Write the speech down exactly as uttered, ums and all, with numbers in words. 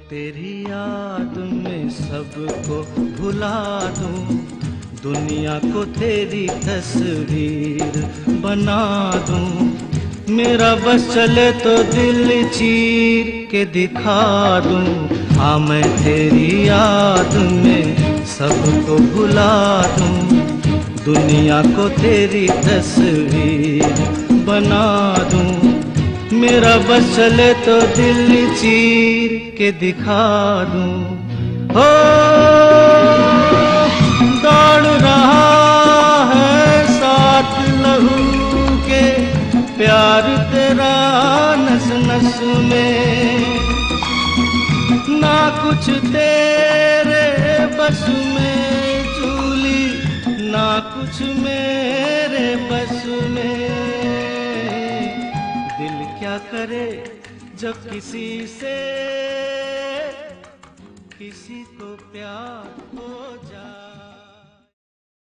तेरी याद में सबको भुला दूं, दुनिया को तेरी तस्वीर बना दूं। मेरा बस चले तो दिल चीर के दिखा दूं। हाँ मैं तेरी याद में सबको भुला दूं, दुनिया को तेरी तस्वीर बना दूं। मेरा बस चले तो दिल चीर के दिखा दूं। हो दौड़ रहा है साथ लहू के प्यार तेरा नस नस में, ना कुछ तेरे बस में झूली, ना कुछ मेरे बस में। दिल क्या करे जब किसी से किसी को प्यार हो जाए।